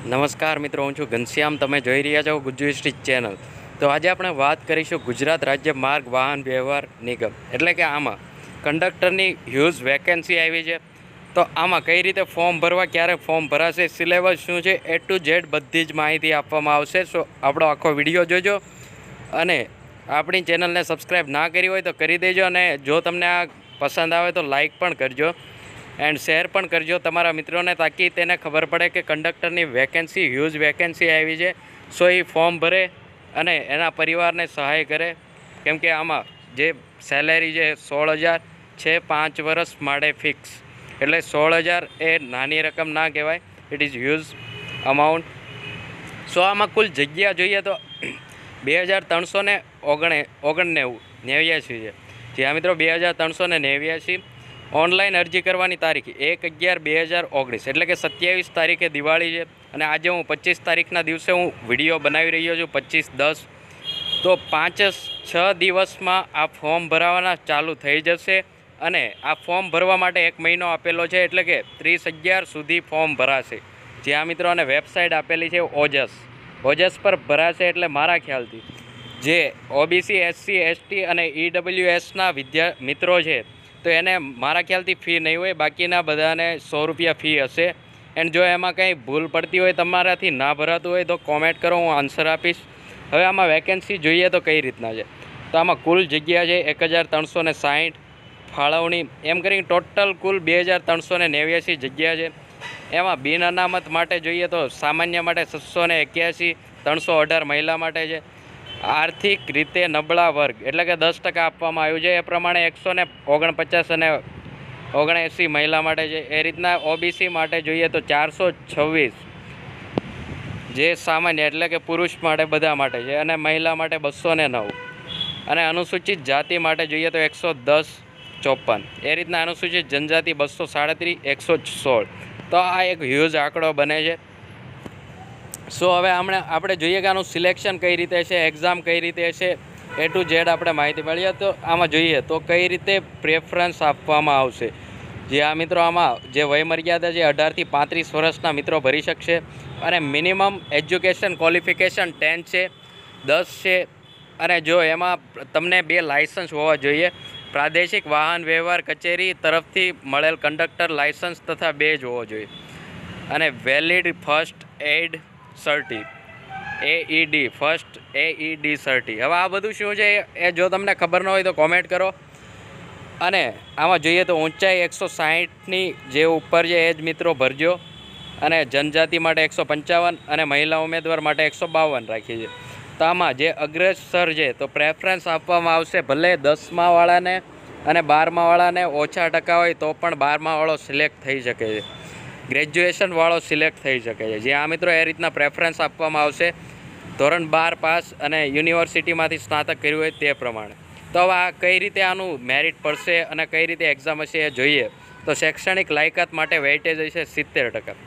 નમસ્કાર મિત્રો, હું છું ઘનશ્યામ. તમે જોઈ રહ્યા છો ગુજ્જુ સ્ટ્રીટ ચેનલ. તો આજે આપણે વાત કરીશું ગુજરાત રાજ્ય માર્ગ વાહન વ્યવહાર નિગમ, એટલે કે આમાં કંડક્ટરની હ્યુઝ વેકેન્સી આવી છે. તો આમાં કઈ રીતે ફોર્મ ભરવા, ક્યારે ફોર્મ ભરાશે, સિલેબસ શું છે, A to Z બધી જ માહિતી આપવામાં આવશે. સો આપણો આખો વિડીયો જોજો અને આપણી ચેનલને સબસ્ક્રાઈબ ના કરી હોય તો કરી દેજો, અને જો તમને આ પસંદ આવે તો લાઈક પણ કરજો એન્ડ શેર પણ કરજો તમારા મિત્રોને, તાકી તેને ખબર પડે કે કંડક્ટરની વેકેન્સી હ્યુઝ વેકેન્સી આવી છે. સો એ ફોર્મ ભરે અને એના પરિવારને સહાય કરે, કેમ કે આમાં જે સેલેરી છે 16,000 છે 5 વર્ષ માટે ફિક્સ. એટલે 16,000 એ નાની રકમ ના કહેવાય, it is huge amount. So આમાં કુલ જગ્યા જોઈએ તો 2,389 છે. જ્યાં મિત્રો 2,389. ઓનલાઈન અરજી કરવાની તારીખ 1/11/2019, એટલે કે 27 તારીખે દિવાળી છે. અને આજે હું 25 તારીખના દિવસે હું વિડીયો બનાવી રહ્યો છું, 25/10. તો 5-6 દિવસમાં આ ફોર્મ ભરાવાના ચાલુ થઈ જશે. અને આ ફોર્મ ભરવા માટે 1 મહિનો આપેલો છે, એટલે કે 30/11 સુધી ફોર્મ ભરાશે. જ્યાં મિત્રો અને વેબસાઇટ આપેલી છે ઓજસ પર ભરાશે. એટલે મારા ખ્યાલથી જે OBC SC ST અને EWSના મિત્રો છે તો એને મારા ખ્યાલથી ફી નહીં હોય, બાકીના બધાને 100 રૂપિયા ફી હશે. એન્ડ જો એમાં કંઈ ભૂલ પડતી હોય, તમારાથી ના ભરાતું હોય તો કોમેન્ટ કરો, હું આન્સર આપીશ. હવે આમાં વેકેન્સી જોઈએ તો કઈ રીતના છે. તો આમાં કુલ જગ્યા છે 1,360. ફાળવણી એમ કરીને ટોટલ કુલ 2,389 જગ્યા છે. એમાં બિન અનામત માટે જોઈએ તો સામાન્ય માટે 681, 318 મહિલા માટે છે. આર્થિક રીતે નબળા વર્ગ એટલે કે 10% આપવામાં આવ્યું છે, એ પ્રમાણે 149 અને 79 મહિલા માટે છે. એ રીતના OBC માટે જોઈએ તો 426, જે સામાન્ય એટલે કે પુરુષ માટે બધા માટે છે, અને મહિલા માટે 209. અને અનુસૂચિત જાતિ માટે જોઈએ તો 110-54. એ રીતના અનુસૂચિત જનજાતિ 237, 116. તો આ એક હ્યુઝ આંકડો બને છે. સો હવે આપણે જોઈએ કે આનું સિલેક્શન કઈ રીતે છે, એક્ઝામ કઈ રીતે છે, A to Z આપણે માહિતી મળીએ. તો આમાં જોઈએ તો કઈ રીતે પ્રેફરન્સ આપવામાં આવશે. જે આ મિત્રો આમાં જે વયમર્યાદા છે 18 થી 35 વર્ષના મિત્રો ભરી શકશે. અને મિનિમમ એજ્યુકેશન ક્વોલિફિકેશન 10 છે, 10 છે. અને જો એમાં તમને 2 લાઇસન્સ હોવા જોઈએ. પ્રાદેશિક વાહન વ્યવહાર કચેરી તરફથી મળેલ કંડક્ટર લાઇસન્સ તથા બેજ હોવો જોઈએ. અને valid first aid certi AED first AED certi. હવે આ બધું શું છે એ જો તમને ખબર ન હોય તો કોમેન્ટ કરો. અને આમાં જોઈએ તો ઊંચાઈ 160ની જે ઉપર છે એ જ મિત્રો ભરજો. અને જનજાતિ માટે 155 અને મહિલા ઉમેદવાર માટે 152 રાખી છે. તો આમાં જે અગ્રેસર છે તો પ્રેફરન્સ આપવામાં આવશે, ભલે 10મા વાળાને અને 12મા વાળાને ઓછા ટકા હોય તો પણ 12મા વાળો સિલેક્ટ થઈ શકે છે, ગ્રેજ્યુએશન વાળો સિલેક્ટ થઈ શકે છે. જે આ મિત્રો એ રીતના પ્રેફરન્સ આપવામાં આવશે, ધોરણ 12 પાસ અને યુનિવર્સિટીમાંથી સ્નાતક કર્યું હોય તે પ્રમાણે. તો હવે આ કઈ રીતે આનું મેરિટ પડશે અને કઈ રીતે એક્ઝામ હશે એ જોઈએ. તો શૈક્ષણિક લાયકાત માટે વેઇટેજ હશે 70%,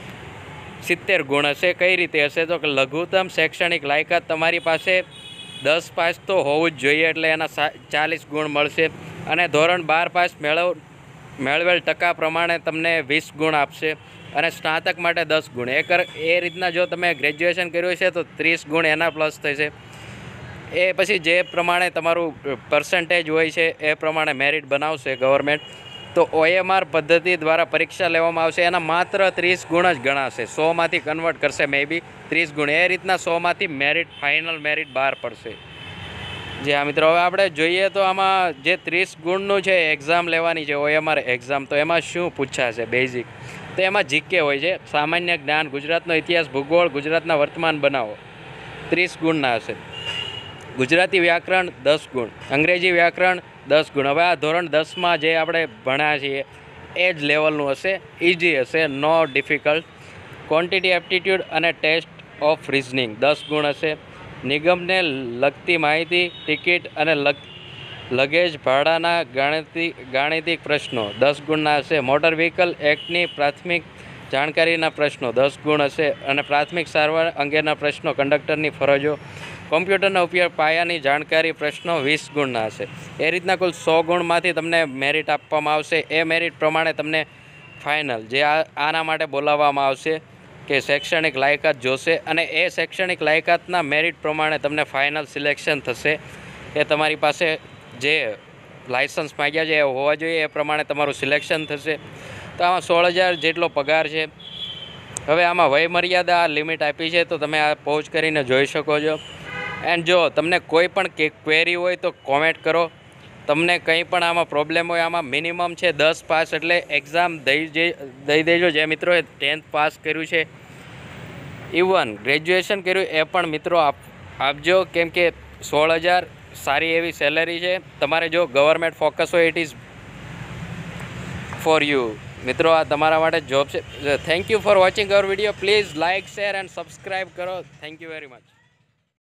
70 ગુણ હશે. કઈ રીતે હશે તો કે લઘુત્તમ શૈક્ષણિક લાયકાત તમારી પાસે 10 પાસ તો હોવું જ જોઈએ, એટલે એના 40 ગુણ મળશે. અને ધોરણ 12 પાસ મેળવેલ ટકા પ્રમાણે તમને 20 ગુણ આપશે. અને સ્નાતક માટે 10 ગુણ. એ રીતના જો તમે ગ્રેજ્યુએશન કર્યું છે તો 30 ગુણ એના પ્લસ થશે. એ પછી જે પ્રમાણે તમારું પર્સન્ટેજ હોય છે એ પ્રમાણે મેરિટ બનાવશે ગવર્મેન્ટ. તો OMR પદ્ધતિ દ્વારા પરીક્ષા લેવામાં આવશે, એના માત્ર 30 ગુણ જ ગણાશે. 100માંથી કન્વર્ટ કરશે મે બી 30 ગુણ. એ રીતના 100માંથી મેરિટ, ફાઇનલ મેરિટ બહાર પડશે. જે આ મિત્રો હવે આપણે જોઈએ તો આમાં જે 30 ગુણનું છે એક્ઝામ લેવાની છે, OMR એક્ઝામ. તો એમાં શું પૂછાશે બેઝિક? તો એમાં GK હોય છે, સામાન્ય જ્ઞાન, ગુજરાતનો ઇતિહાસ, ભૂગોળ, ગુજરાતના વર્તમાન બનાવો, 30 ગુણના હશે. ગુજરાતી વ્યાકરણ 10 ગુણ, અંગ્રેજી વ્યાકરણ 10 ગુણ. હવે આ ધોરણ 10માં જે આપણે ભણ્યા છીએ એ જ લેવલનું હશે, ઇઝી હશે, નો ડિફિકલ્ટ. ક્વોન્ટિટી એપ્ટિટ્યૂડ અને ટેસ્ટ ઓફ રિઝનિંગ 10 ગુણ હશે. નિગમને લગતી માહિતી, ટિકિટ અને લગેજ ભાડાના ગાણિતિક પ્રશ્નો 10 ગુણના હશે. મોટર વ્હીકલ એક્ટની પ્રાથમિક જાણકારીના પ્રશ્નો 10 ગુણ હશે. અને પ્રાથમિક સારવાર અંગેના પ્રશ્નો, કંડક્ટરની ફરજો, કોમ્પ્યુટરનો ઉપયોગ, પાયાની જાણકારી પ્રશ્નો 20 ગુણના હશે. એ રીતના કુલ 100 ગુણમાંથી તમને મેરિટ આપવામાં આવશે. એ મેરિટ પ્રમાણે તમને ફાઇનલ જે આના માટે બોલાવવામાં આવશે. કે શૈક્ષણિક લાયકાત જોશે અને એ શૈક્ષણિક લાયકાતના મેરિટ પ્રમાણે તમને ફાઇનલ સિલેક્શન થશે. એ તમારી પાસે જે લાઇસન્સ માંગ્યા છે એ હોવા જોઈએ, એ પ્રમાણે તમારું સિલેક્શન થશે. તો આમાં 16,000 જેટલો પગાર છે. હવે આમાં વયમર્યાદા લિમિટ આપી છે, તો તમે આ પહોંચ કરીને જોઈ શકો છો. એન્ડ જો તમને કોઈ પણ ક્વેરી હોય તો કોમેન્ટ કરો. તમને કંઈ પણ આમાં પ્રોબ્લેમ હોય, આમાં મિનિમમ છે 10 પાસ, એટલે એક્ઝામ દઈ દેજો. જે મિત્રોએ 10th પાસ કર્યું છે, ઇવન ગ્રેજ્યુએશન કર્યું એ પણ મિત્રો આપજો, કેમ કે 16,000 સારી એવી સેલરી છે. તમારે જો ગવર્મેન્ટ ફોકસ હોય, ઇટ ઇઝ ફોર યુ. મિત્રો આ તમારા માટે જોબ છે. Thank you for watching our video. Please like, share and subscribe કરો. Thank you very much.